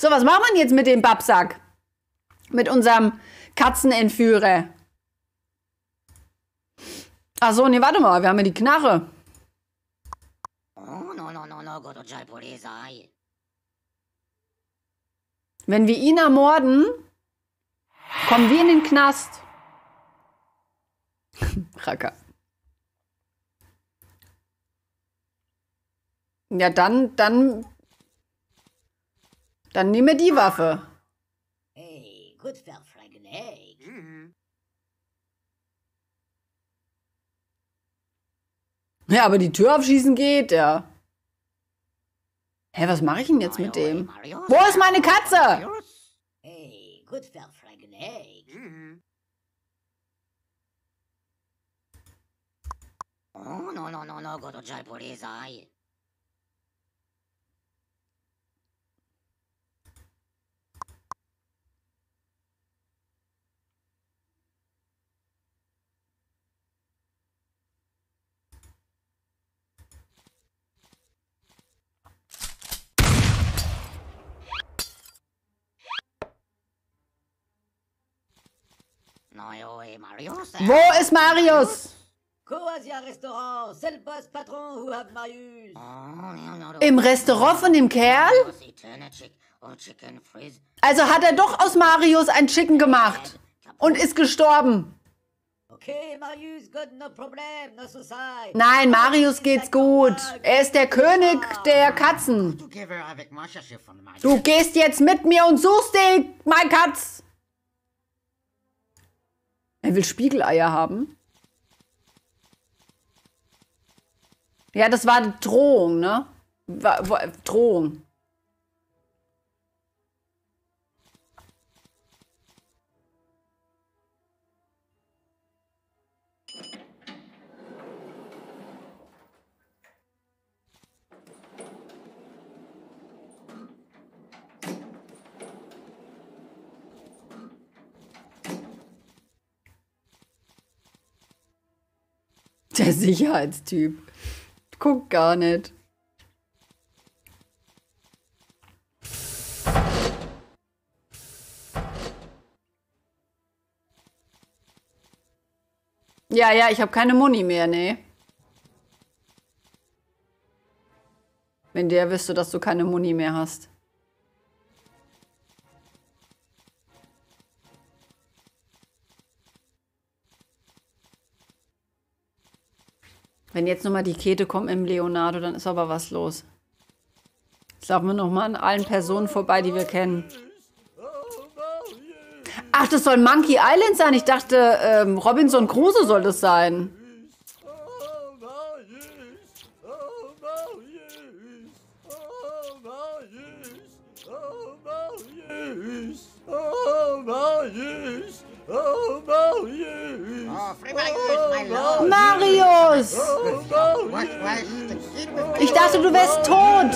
So, was machen wir jetzt mit dem Babsack? Mit unserem Katzenentführer. Ach so, nee, warte mal, wir haben ja die Knarre. Wenn wir ihn ermorden, kommen wir in den Knast. Racker. Ja, dann nehmen wir die Waffe. Hey, good for fragging eggs. Ja, aber die Tür aufschießen geht, ja. Hä, was mache ich denn jetzt mit dem? Wo ist meine Katze? Hey, good for fragging eggs. Oh, no, go to jail, police. Wo ist Marius? Restaurant, c'est le boss patron who have Marius. Im Restaurant von dem Kerl? Also hat er doch aus Marius ein Chicken gemacht und ist gestorben. Okay, Marius, good, no problem, no suicide. Nein, Marius geht's gut. Er ist der König der Katzen. Du gehst jetzt mit mir und suchst die, mein Katz. Er will Spiegeleier haben. Ja, das war Drohung, ne? Drohung. Der Sicherheitstyp. Guck gar nicht. Ja, ich habe keine Muni mehr, ne? Wenn der wüsste, dass du keine Muni mehr hast. Wenn jetzt nochmal die Kete kommt im Leonardo, dann ist aber was los. Jetzt laufen wir nochmal an allen Personen vorbei, die wir kennen. Ach, das soll Monkey Island sein. Ich dachte, Robinson Crusoe soll das sein. Marius! Ich dachte, du wärst tot.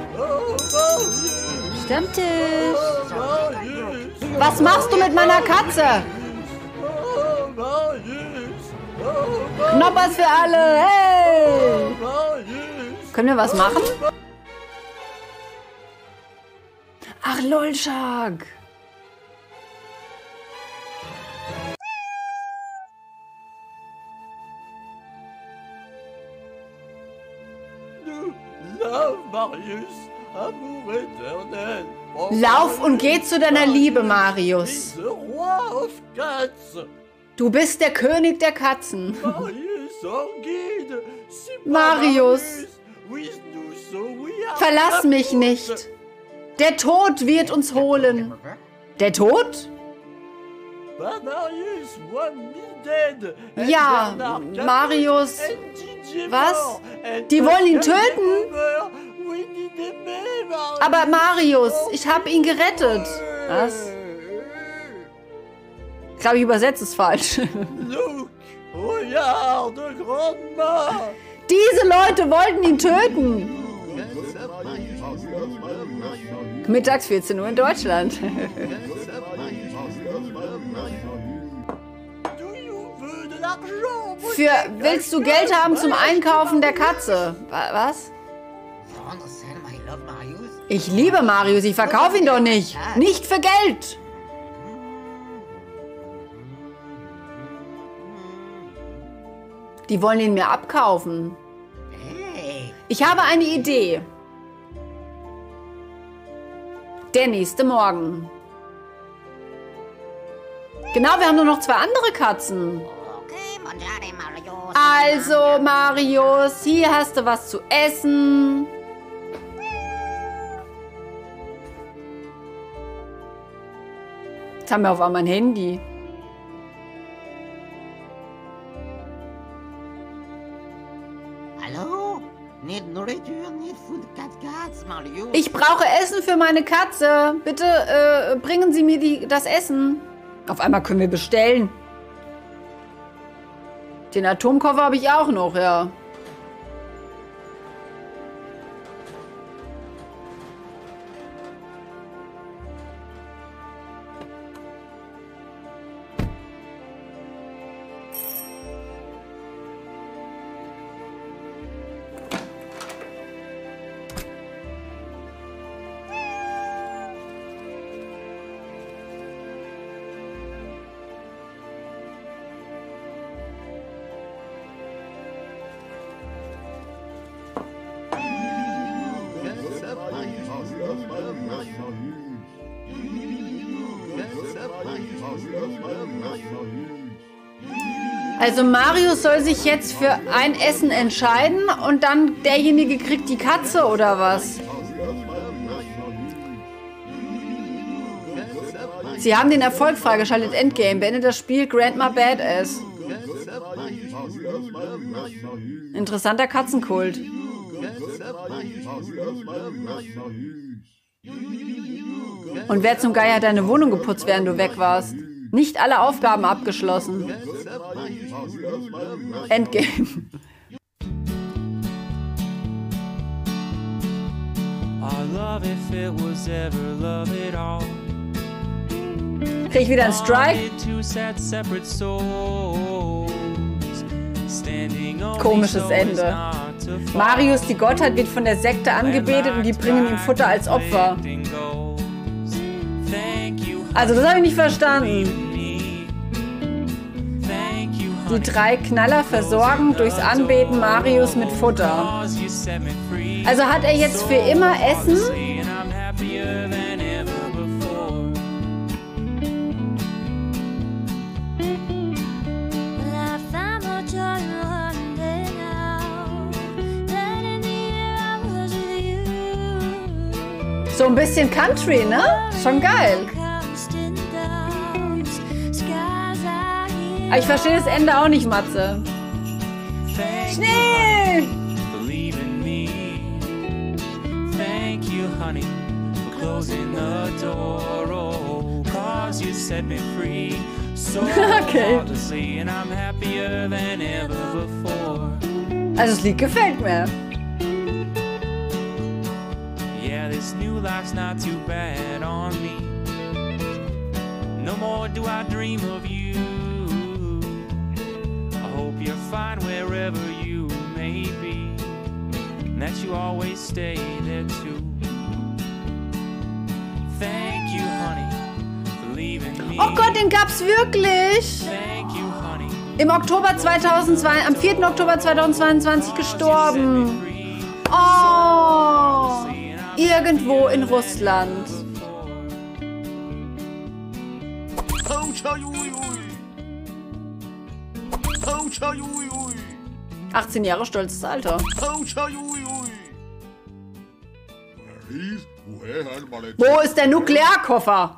Stammtisch. Was machst du mit meiner Katze? Knoppers für alle. Hey! Können wir was machen? Ach, Lolschak. Lauf und geh zu deiner Liebe, Marius. Du bist der König der Katzen. Marius, verlass mich nicht. Der Tod wird uns holen. Der Tod? Ja, Marius. Was? Die wollen ihn töten? Aber Marius, ich habe ihn gerettet. Was? Ich glaube, ich übersetze es falsch. Diese Leute wollten ihn töten. Mittags 14 Uhr in Deutschland. Willst du Geld haben zum Einkaufen der Katze? Was? Ich liebe Marius, ich verkaufe ihn doch nicht. Nicht für Geld. Die wollen ihn mir abkaufen. Ich habe eine Idee. Der nächste Morgen. Genau, wir haben nur noch 2 andere Katzen. Also, Marius, hier hast du was zu essen. Jetzt haben wir auf einmal ein Handy. Hallo? Ich brauche Essen für meine Katze. Bitte bringen Sie mir das Essen. Auf einmal können wir bestellen. Den Atomkoffer habe ich auch noch, ja. Also Marius soll sich jetzt für ein Essen entscheiden und dann derjenige kriegt die Katze oder was? Sie haben den Erfolg freigeschaltet. Endgame. Beende das Spiel Grandma Badass. Interessanter Katzenkult. Und wer zum Geier hat deine Wohnung geputzt, während du weg warst? Nicht alle Aufgaben abgeschlossen. Endgame. Krieg ich wieder einen Strike? Komisches Ende. Marius, die Gottheit, wird von der Sekte angebetet und die bringen ihm Futter als Opfer. Also das habe ich nicht verstanden. Die 3 Knaller versorgen durchs Anbeten Marius mit Futter. Also hat er jetzt für immer Essen? So ein bisschen Country, ne? Schon geil. Aber ich verstehe das Ende auch nicht, Matze. Schnee! Okay. Also das Lied gefällt mir. This new life's not too bad on me. No more do I dream of you. I hope you're fine wherever you may be, and that you always stay there too. Thank you, honey, for leaving me. Oh Gott, den gab's wirklich. Thank you, honey. Am 4. Oktober 2022 gestorben. Oh. Irgendwo in Russland. 18 Jahre, stolzes Alter. Wo ist der Nuklearkoffer?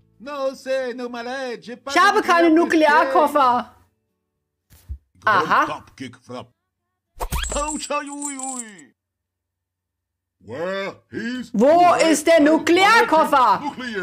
Ich habe keine Nuklearkoffer. Aha. Wo ist der Nuklearkoffer?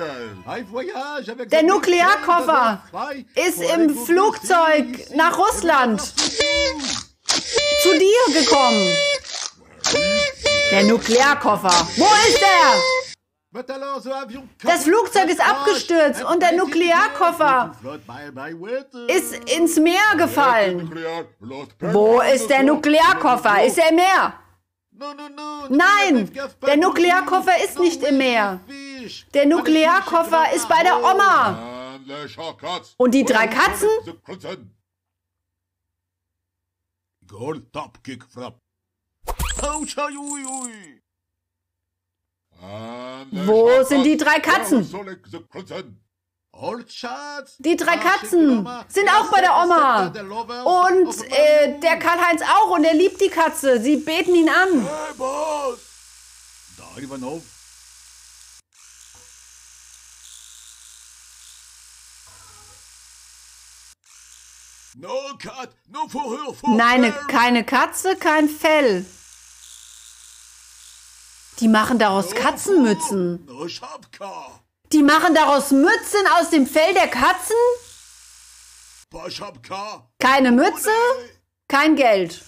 Der Nuklearkoffer ist im Flugzeug nach Russland zu dir gekommen. Der Nuklearkoffer. Wo ist der? Das Flugzeug ist abgestürzt und der Nuklearkoffer ist ins Meer gefallen. Wo ist der Nuklearkoffer? Ist er im Meer? Nein, der Nuklearkoffer ist nicht im Meer. Der Nuklearkoffer ist bei der Oma. Und die 3 Katzen? Wo sind die 3 Katzen? Die 3 Katzen sind auch bei der Oma. Und der Karl-Heinz auch. Und er liebt die Katze. Sie beten ihn an. Nein, keine Katze, kein Fell. Die machen daraus Katzenmützen. Die machen daraus Mützen aus dem Fell der Katzen? Keine Mütze, kein Geld.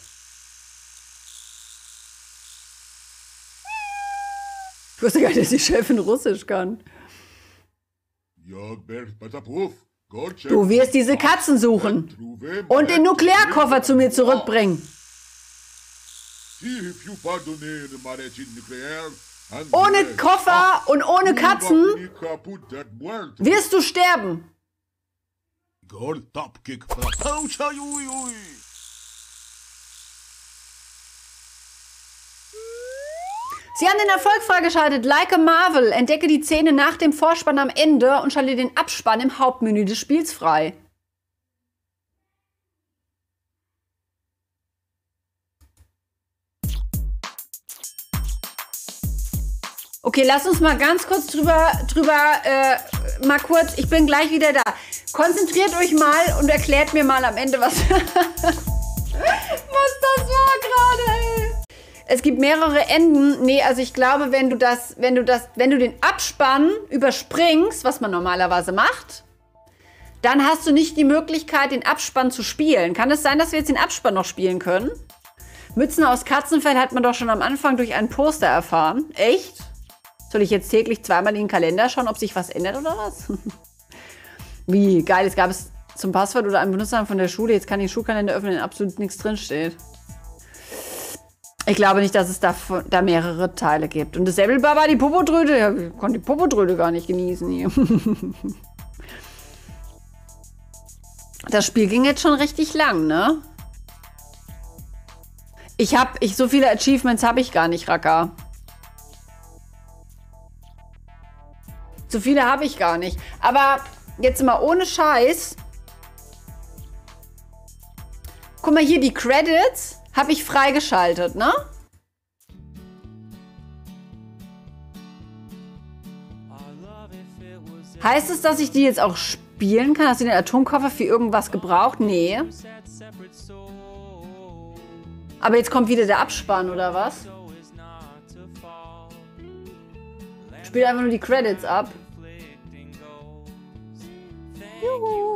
Ich wusste gar nicht, dass die Chefin Russisch kann. Du wirst diese Katzen suchen und den Nuklearkoffer zu mir zurückbringen. Ohne Koffer und ohne Katzen wirst du sterben. Sie haben den Erfolg freigeschaltet. Like a Marvel. Entdecke die Szene nach dem Vorspann am Ende und schalte den Abspann im Hauptmenü des Spiels frei. Okay, lass uns mal ganz kurz mal kurz, ich bin gleich wieder da. Konzentriert euch mal und erklärt mir mal am Ende, was das war gerade, ey. Es gibt mehrere Enden. Nee, also ich glaube, wenn du den Abspann überspringst, was man normalerweise macht, dann hast du nicht die Möglichkeit, den Abspann zu spielen. Kann es sein, dass wir jetzt den Abspann noch spielen können? Mützen aus Katzenfell hat man doch schon am Anfang durch einen Poster erfahren. Echt? Soll ich jetzt täglich 2-mal in den Kalender schauen, ob sich was ändert oder was? Wie geil, es gab es zum Passwort oder einem Benutzernamen von der Schule. Jetzt kann ich den Schulkalender öffnen, in dem absolut nichts drinsteht. Ich glaube nicht, dass es da mehrere Teile gibt. Und das Säbelbar war die Popodröte. Ja, ich konnte die Popodröte gar nicht genießen hier. Das Spiel ging jetzt schon richtig lang, ne? So viele Achievements habe ich gar nicht, Raka. So viele habe ich gar nicht. Aber jetzt mal ohne Scheiß. Guck mal hier, die Credits habe ich freigeschaltet, ne? Heißt es, dass ich die jetzt auch spielen kann? Hast du den Atomkoffer für irgendwas gebraucht? Nee. Aber jetzt kommt wieder der Abspann, oder was? Spiel einfach nur die Credits ab. Juhu.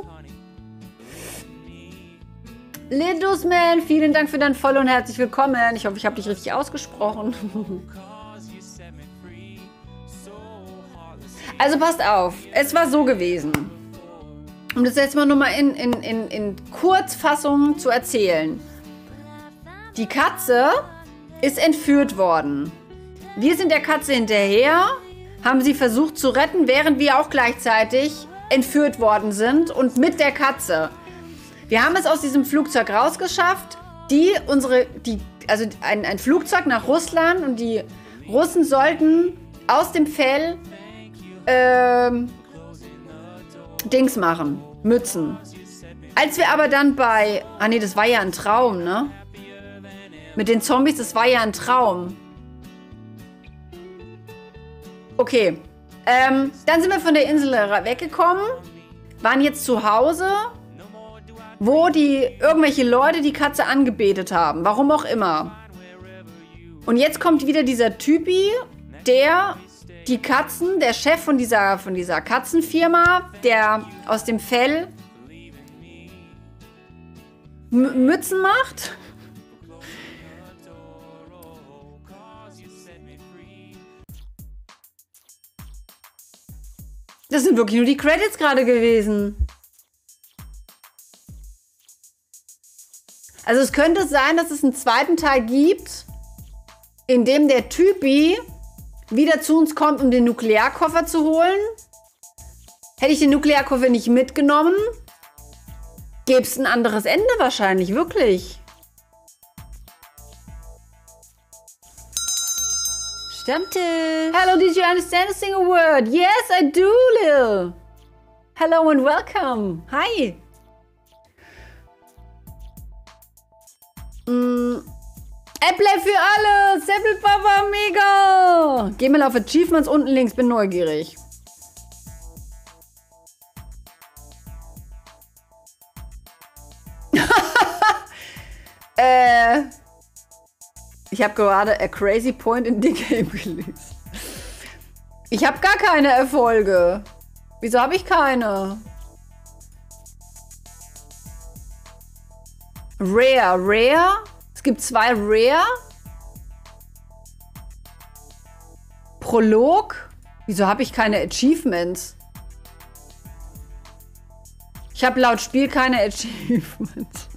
Lidusman, vielen Dank für dein Follow und herzlich willkommen. Ich hoffe, ich habe dich richtig ausgesprochen. Also passt auf, es war so gewesen. Um das jetzt mal nur mal in Kurzfassung zu erzählen. Die Katze ist entführt worden. Wir sind der Katze hinterher, haben sie versucht zu retten, während wir auch gleichzeitig entführt worden sind und mit der Katze. Wir haben es aus diesem Flugzeug rausgeschafft. Also ein Flugzeug nach Russland und die Russen sollten aus dem Fell Dings machen, Mützen. Als wir aber dann nee, das war ja ein Traum, ne? Mit den Zombies, das war ja ein Traum. Okay, dann sind wir von der Insel weggekommen, waren jetzt zu Hause, wo irgendwelche Leute die Katze angebetet haben, warum auch immer. Und jetzt kommt wieder dieser Typi, der die Katzen, der Chef von dieser Katzenfirma, der aus dem Fell Mützen macht. Das sind wirklich nur die Credits gerade gewesen. Also es könnte sein, dass es einen zweiten Teil gibt. Indem der Typi wieder zu uns kommt, um den Nuklearkoffer zu holen. Hätte ich den Nuklearkoffer nicht mitgenommen, gäbe es ein anderes Ende wahrscheinlich, wirklich. Stammtisch. Hello, did you understand a single word? Yes, I do, Lil. Hello and welcome. Hi. Apple für alle. Apple Papa, mega. Geh mal auf Achievements unten links, bin neugierig. Ich habe gerade a crazy point in the game gelesen. Ich habe gar keine Erfolge. Wieso habe ich keine? Rare. Es gibt 2 Rare. Prolog. Wieso habe ich keine Achievements? Ich habe laut Spiel keine Achievements.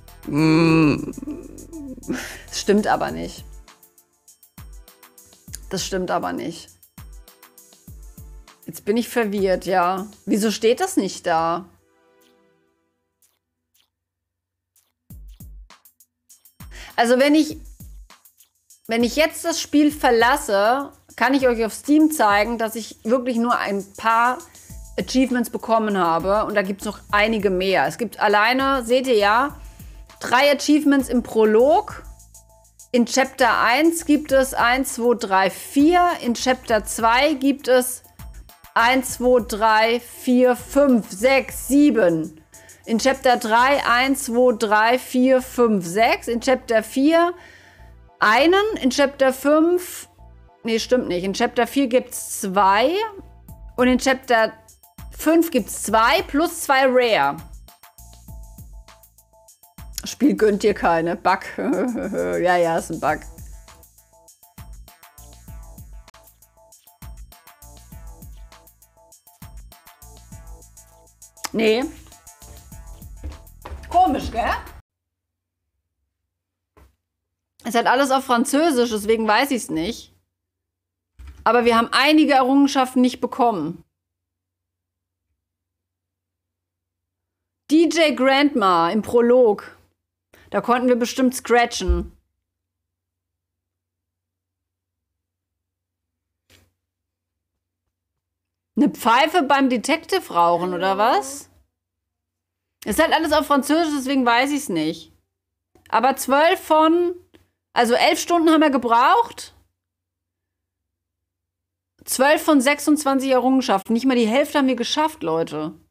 Das stimmt aber nicht. Das stimmt aber nicht. Jetzt bin ich verwirrt, ja. Wieso steht das nicht da? Also wenn ich jetzt das Spiel verlasse, kann ich euch auf Steam zeigen, dass ich wirklich nur ein paar Achievements bekommen habe. Und da gibt es noch einige mehr. Es gibt alleine, seht ihr ja, 3 Achievements im Prolog. In Chapter 1 gibt es 1, 2, 3, 4. In Chapter 2 gibt es 1, 2, 3, 4, 5, 6, 7. In Chapter 3 1, 2, 3, 4, 5, 6. In Chapter 4 einen. In Chapter 5, nee, stimmt nicht. In Chapter 4 gibt es 2. Und in Chapter 5 gibt es 2 plus 2 Rare. Spiel gönnt dir keine. Bug. Ja, ist ein Bug. Nee. Komisch, gell? Es hat alles auf Französisch, deswegen weiß ich es nicht. Aber wir haben einige Errungenschaften nicht bekommen. DJ Grandma im Prolog. Da konnten wir bestimmt scratchen. Eine Pfeife beim Detective rauchen, oder was? Ist halt alles auf Französisch, deswegen weiß ich es nicht. Aber 11 Stunden haben wir gebraucht. 12 von 26 Errungenschaften. Nicht mal die Hälfte haben wir geschafft, Leute.